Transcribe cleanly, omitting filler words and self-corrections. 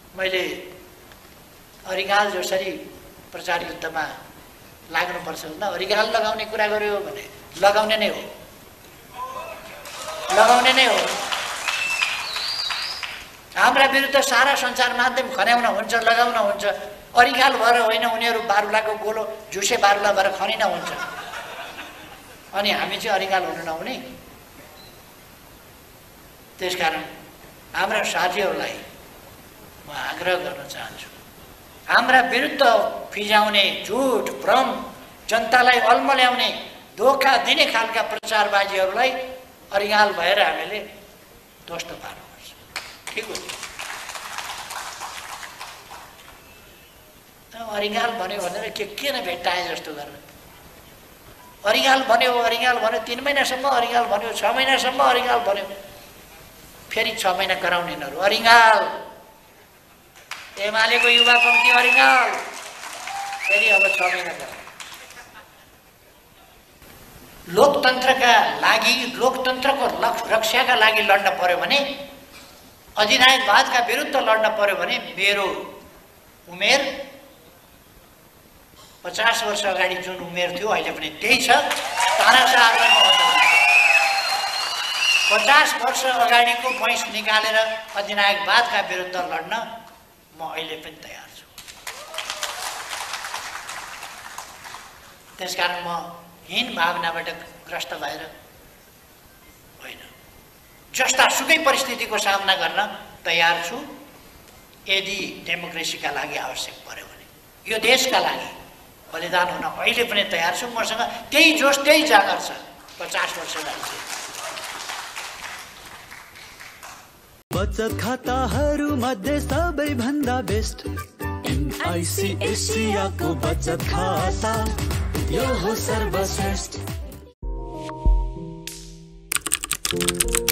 मैले अरिगाल जसरी प्रचार युद्धमा लाग्नुपर्छ भन्दा अरिगाल लगाउने कुरा गर्यो भने लगाउने नै हो, लगाउने नै हो। हाम्रा विरुद्ध सारा सञ्चार माध्यम खन्याउन हुन्छ, लगाउन हुन्छ। अरिगाल भएर होइन, उनीहरू बारुलाको गोलो झुसे बारुला भएर खनिन हुन्छ। अनि हामी चाहिँ अरिगाल हुनु नहुने। त्यसकारण हाम्रा साथीहरूलाई म आग्रह गर्न चाहन्छु, हाम्रा विरुद्ध फिजाउने झुट भ्रम, जनतालाई अल्मल्याउने धोका दिने खालका प्रचारबाजीहरूलाई अरिगाल भएर हामीले ध्वस्त पार्नुपर्छ। ठिक हो। अरिगाल भन्यो भनेर के न भेट्टाए जस्तो गरेर अरिगाल भन्यो, अरिगाल भन्यो, 3 महिनासम्म अरिगाल भन्यो, 6 महिनासम्म अरिगाल भन्यो, फेरि 6 महिना गराउनेहरू अरिगाल, एमालेको युवा पङ्क्ति अरिगाल, फेरि अब 6 महिना गराउ। लोकतन्त्रका लागि, लोकतन्त्रको रक्षाका लागि लड्न पर्यो भने, अधिनायकवादका विरुद्ध लड्न पर्यो भने मेरो उमेर 50 वर्ष अगाडि जुन उमेर थियो अहिले पनि त्यही छ। तानाशाहलाई 50 वर्ष अगाडिको भैँस निकालेर अधिनायकवादका विरुद्ध लड्न म अहिले पनि तयार छु। त्यसकारण म हीन भावनाबाट ग्रस्त भएर होइन, जस्ता सुकै परिस्थितिको सामना गर्न तयार छु। यदि डेमोक्रेसीका लागि आवश्यक पर्यो भने, यो देशका लागि बलिदान हुन अहिले पनि तयार छु। मसँग त्यही जोश, त्यही जागर छ 50 वर्ष अगाडि। बचत खाताहरू मध्ये सबैभन्दा बेस्ट NIC एसियाको बचत खाता, यो हो सर्वश्रेष्ठ।